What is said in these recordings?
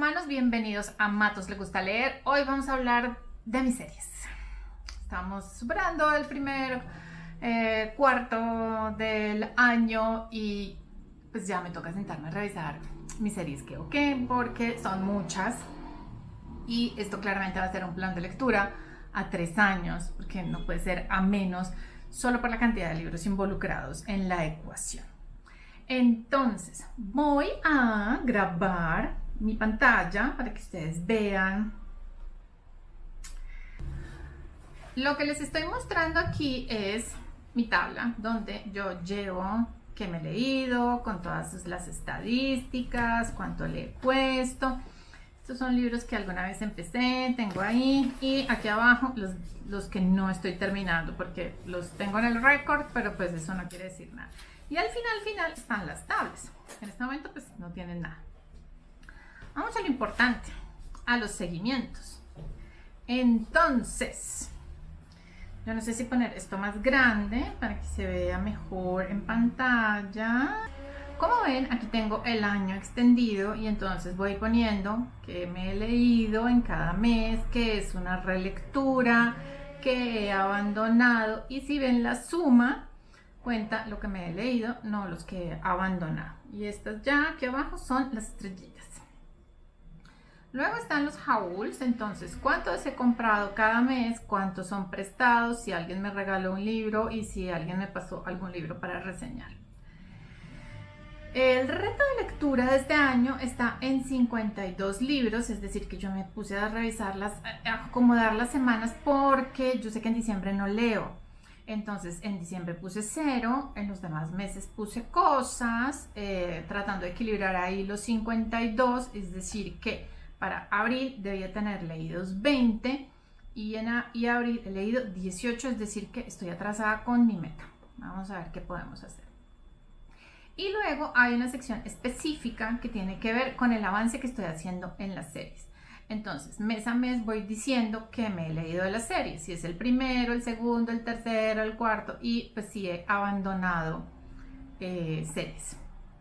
humanos, bienvenidos a Matos Le Gusta Leer. Hoy vamos a hablar de mis series. Estamos superando el primer cuarto del año y pues ya me toca sentarme a revisar mis series que o qué, porque son muchas y esto claramente va a ser un plan de lectura a 3 años, porque no puede ser a menos solo por la cantidad de libros involucrados en la ecuación. Entonces voy a grabar mi pantalla para que ustedes vean. Lo que les estoy mostrando aquí es mi tabla donde yo llevo qué me he leído, con todas las estadísticas, cuánto le he puesto. Estos son libros que alguna vez empecé, tengo ahí, y aquí abajo los que no estoy terminando porque los tengo en el récord, pero pues eso no quiere decir nada. Y al final están las tablas. En este momento pues no tienen nada. Vamos a lo importante, a los seguimientos. Entonces, yo no sé si poner esto más grande para que se vea mejor en pantalla. Como ven, aquí tengo el año extendido y entonces voy poniendo que me he leído en cada mes, que es una relectura, que he abandonado, y si ven la suma cuenta lo que me he leído, no los que he abandonado. Y estas ya aquí abajo son las estrellitas. Luego están los hauls, entonces cuántos he comprado cada mes, cuántos son prestados, si alguien me regaló un libro y si alguien me pasó algún libro para reseñar. El reto de lectura de este año está en 52 libros, es decir que yo me puse a revisarlas, a acomodar las semanas porque yo sé que en diciembre no leo. Entonces en diciembre puse 0, en los demás meses puse cosas, tratando de equilibrar ahí los 52, es decir que para abril debía tener leídos 20 y abril he leído 18, es decir que estoy atrasada con mi meta. Vamos a ver qué podemos hacer. Y luego hay una sección específica que tiene que ver con el avance que estoy haciendo en las series. Entonces, mes a mes voy diciendo que me he leído de las series, si es el primero, el segundo, el tercero, el cuarto, y pues si he abandonado series.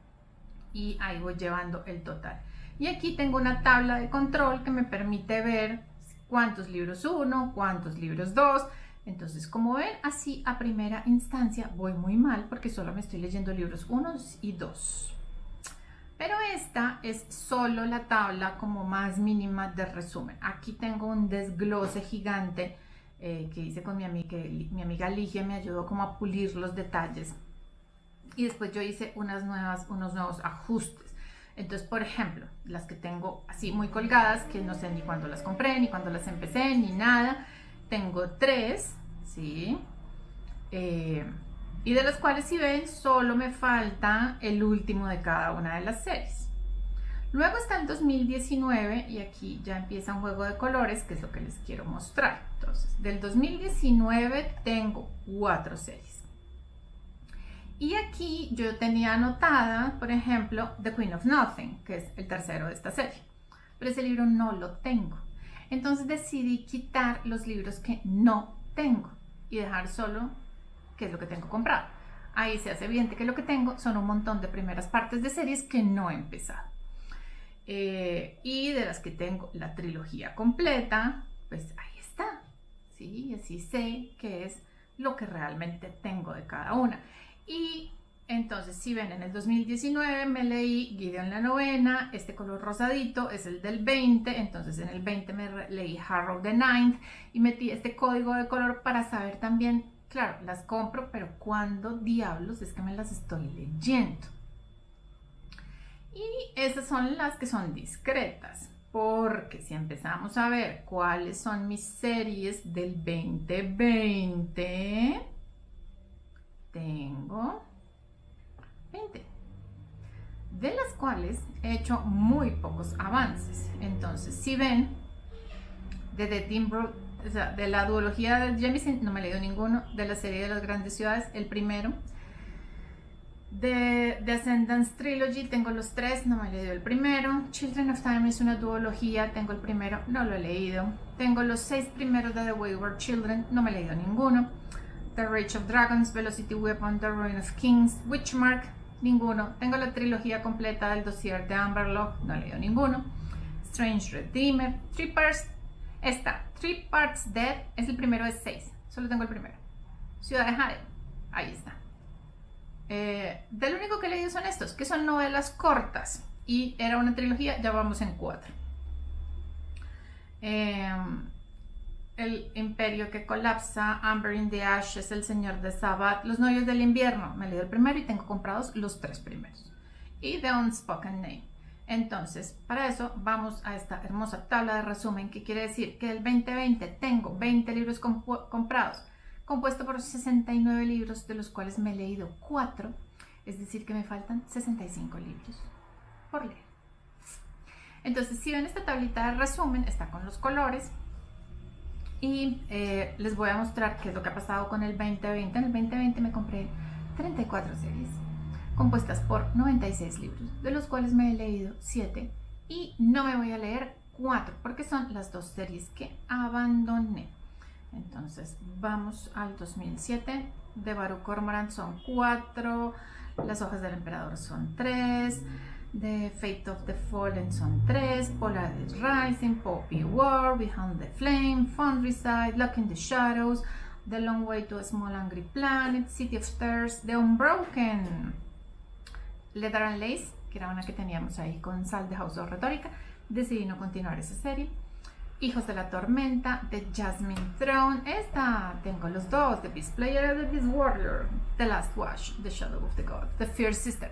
Y ahí voy llevando el total. Y aquí tengo una tabla de control que me permite ver cuántos libros 1, cuántos libros 2. Entonces, como ven, así a primera instancia voy muy mal porque solo me estoy leyendo libros 1 y 2. Pero esta es solo la tabla como más mínima de resumen. Aquí tengo un desglose gigante que hice con mi amiga Ligia, me ayudó como a pulir los detalles. Y después yo hice unos nuevos ajustes. Entonces, por ejemplo, las que tengo así muy colgadas, que no sé ni cuándo las compré, ni cuándo las empecé, ni nada. Tengo 3, ¿sí? Y de las cuales, si ven, solo me falta el último de cada una de las series. Luego está el 2019 y aquí ya empieza un juego de colores, que es lo que les quiero mostrar. Entonces, del 2019 tengo 4 series. Y aquí yo tenía anotada, por ejemplo, The Queen of Nothing, que es el tercero de esta serie. Pero ese libro no lo tengo. Entonces decidí quitar los libros que no tengo y dejar solo qué es lo que tengo comprado. Ahí se hace evidente que lo que tengo son un montón de primeras partes de series que no he empezado. Y de las que tengo la trilogía completa, pues ahí está. ¿Sí? Y así sé qué es lo que realmente tengo de cada una. Y entonces, si ven, en el 2019 me leí Gideon la novena, este color rosadito es el del 20, entonces en el 20 me leí Harrow the Ninth y metí este código de color para saber también, claro, las compro, pero ¿cuándo diablos es que me las estoy leyendo? Y esas son las que son discretas, porque si empezamos a ver cuáles son mis series del 2020, tengo 20, de las cuales he hecho muy pocos avances. Entonces, si ven, de The Timbro, o sea, de la duología de Jamieson no me he leído ninguno, de la serie de las grandes ciudades, el primero, de The Ascendance Trilogy tengo los 3, no me he leído el primero. Children of Time es una duología, tengo el primero, no lo he leído. Tengo los 6 primeros de The Wayward Children, no me he leído ninguno. The Rage of Dragons, Velocity Weapon, The Ruin of Kings, Witchmark, ninguno. Tengo la trilogía completa del dossier de Amber Locke, no he leído ninguno. Strange Redeemer, Three Parts Dead, es el primero de 6, solo tengo el primero. Ciudad de Jade, ahí está. Del único que he leído son estos, que son novelas cortas, y era una trilogía, ya vamos en 4. El Imperio que colapsa, Amber in the Ashes, El Señor de Sabbath, Los Novios del Invierno, me he leído el primero y tengo comprados los 3 primeros, y The Unspoken Name. Entonces, para eso vamos a esta hermosa tabla de resumen, que quiere decir que el 2020 tengo 20 libros comprados, compuesto por 69 libros, de los cuales me he leído 4, es decir que me faltan 65 libros por leer. Entonces, si ven esta tablita de resumen, está con los colores, y les voy a mostrar qué es lo que ha pasado con el 2020. En el 2020 me compré 34 series, compuestas por 96 libros, de los cuales me he leído 7, y no me voy a leer 4, porque son las 2 series que abandoné. Entonces, vamos al 2007, de Baruch Cormoran son 4, Las Hojas del Emperador son 3, The Fate of the Fallen son 3, Polaris Rising, Poppy War, Behind the Flame, Foundryside, Lock in the Shadows, The Long Way to a Small Angry Planet, City of Stars, The Unbroken, Leather and Lace, que era una que teníamos ahí con Sal de House of Retórica, decidí no continuar esa serie. Hijos de la Tormenta, The Jasmine Throne, esta tengo los 2, The Beast Player, The Beast Warrior, The Last Watch, The Shadow of the God, The Fierce Sister.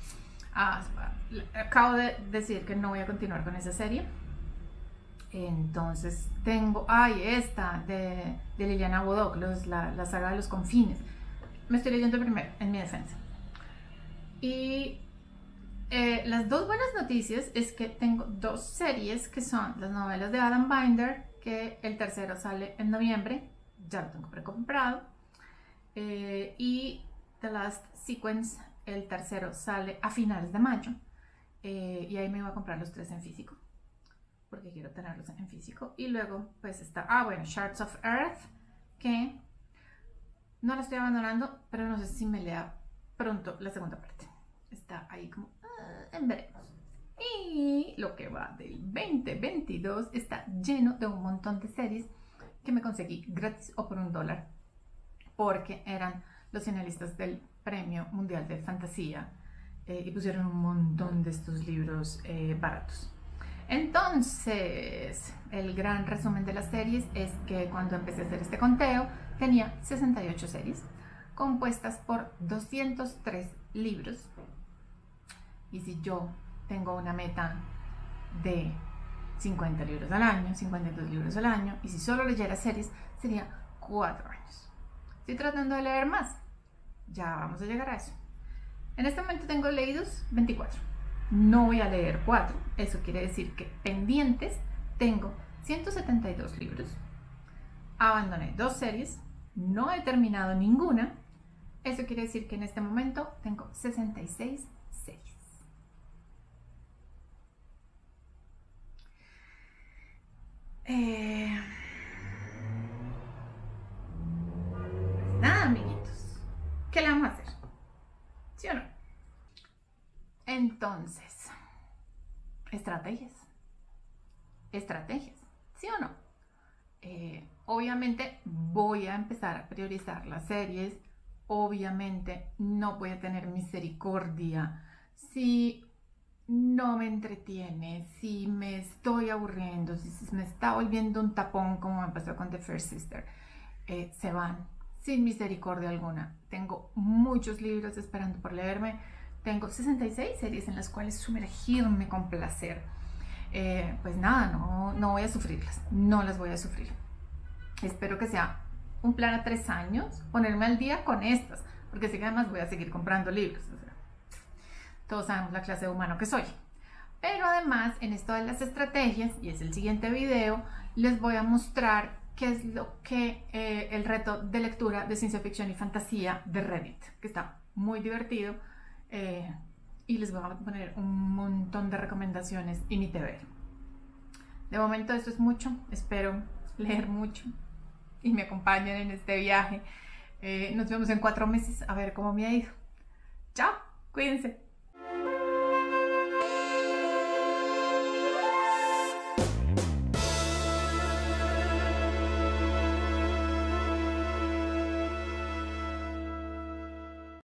Acabo de decir que no voy a continuar con esa serie. Entonces tengo, esta de Liliana Bodoc, la saga de los confines. Me estoy leyendo el primero, en mi defensa. Y las 2 buenas noticias es que tengo 2 series, que son las novelas de Adam Binder, que el tercero sale en noviembre, ya lo tengo precomprado, y The Last Sequence, el tercero sale a finales de mayo, y ahí me voy a comprar los 3 en físico, porque quiero tenerlos en físico. Y luego pues está, Shards of Earth, que no la estoy abandonando, pero no sé si me lea pronto la segunda parte. Está ahí como en veremos. Y lo que va del 2022 está lleno de un montón de series que me conseguí gratis o por $1, porque eran los finalistas del Premio Mundial de Fantasía, y pusieron un montón de estos libros baratos. Entonces, el gran resumen de las series es que cuando empecé a hacer este conteo tenía 68 series compuestas por 203 libros, y si yo tengo una meta de 50 libros al año, 52 libros al año, y si solo leyera series sería 4 años. Estoy tratando de leer más, ya vamos a llegar a eso. En este momento tengo leídos 24, no voy a leer 4, eso quiere decir que pendientes tengo 172 libros, abandoné 2 series, no he terminado ninguna, eso quiere decir que en este momento tengo 66 series. Nada, amiguitos, ¿qué le vamos a hacer? ¿Sí o no? Entonces, estrategias, ¿sí o no? Obviamente voy a empezar a priorizar las series, obviamente no voy a tener misericordia si no me entretiene, si me estoy aburriendo, si me está volviendo un tapón como me pasó con The First Sister. Se van sin misericordia alguna. Tengo muchos libros esperando por leerme, tengo 66 series en las cuales sumergirme con placer. Pues nada, no voy a sufrirlas, no las voy a sufrir. Espero que sea un plan a 3 años, ponerme al día con estas, porque sé que además voy a seguir comprando libros. O sea, todos sabemos la clase de humano que soy. Pero además, en esto de las estrategias, y es el siguiente video, les voy a mostrar qué es lo que el reto de lectura de ciencia ficción y fantasía de Reddit, que está muy divertido, y les voy a poner un montón de recomendaciones y mi TV. De momento esto es mucho, espero leer mucho y me acompañen en este viaje. Nos vemos en 4 meses a ver cómo me ha ido. Chao, cuídense.